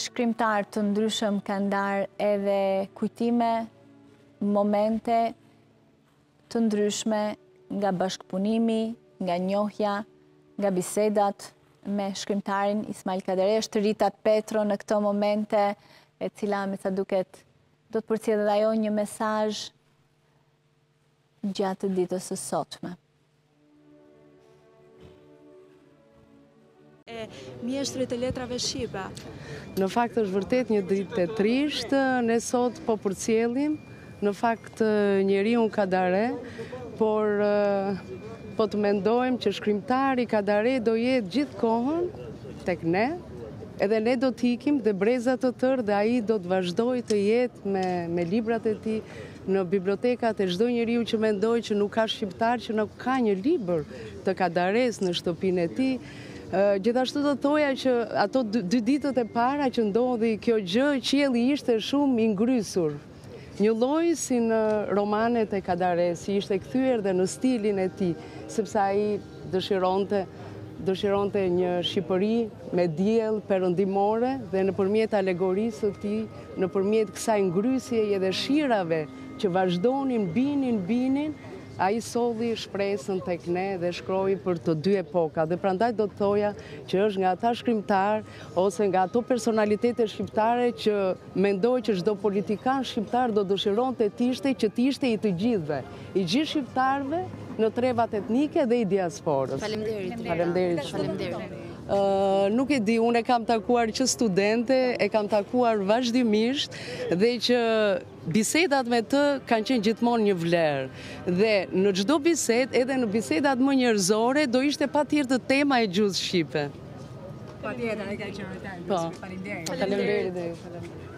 shkrimtar të ndryshëm kanë ndarë edhe kujtime, momente të ndryshme nga bashkëpunimi, nga njohja, nga bisedat me shkrimtarin Ismail Kaderesh, të Ritat Petro në këto momente, e cila me sa duket do të përcjellë dhe ajo një mesazh gjatë ditës së sotme. Mjeshtrit e letrave shqipe. Në fakt është vërtet një ditë e trishtë, ne sot po përcjellim në fakt njeriu Kadare, por po të mendojmë që shkrimtari Kadare do jetë gjithkohën tek ne, edhe ne do t'ikim dhe brezat të tërë dhe ai do të vazhdojë të jetë me librat e tij në bibliotekat e çdo njeriu që mendoj që nuk ka shqiptar që nuk ka një libër të Kadares në shtëpinë e tij. Gjithashtu do thoja që ato dy ditët e para që ndodhi kjo gjë, qielli ishte shumë i ngrysur. Një lloj si në romanet e Kadares, si ishte kthyer dhe në stilin e tij, sepse ai dëshironte një Shqipëri me diell perëndimore dhe nëpërmjet alegorisë së tij, nëpërmjet kësaj ngrysjeje dhe shirave që vazhdonin, binin, ai solli shpresën tek ne dhe shkroi për të dy epoka. Dhe prandaj do të thoja që është nga ata shkrimtar ose nga ato personalitete shqiptare që mendoj që çdo politikan shqiptar do dëshironte të ishte i të gjithëve, i gjithë shqiptarëve në trevat etnike dhe i diasporës. Faleminderit. Nuk e di, unë e kam takuar që studente, e kam takuar vazhdimisht dhe që bisedat me të kanë qenë gjithmonë një vlerë. Dhe në çdo bisedë, edhe në bisedat më njerëzore, do ishte patjetër tema e gjuhës shqipe. Patjetër, ai ka qenë vërtet. Faleminderit.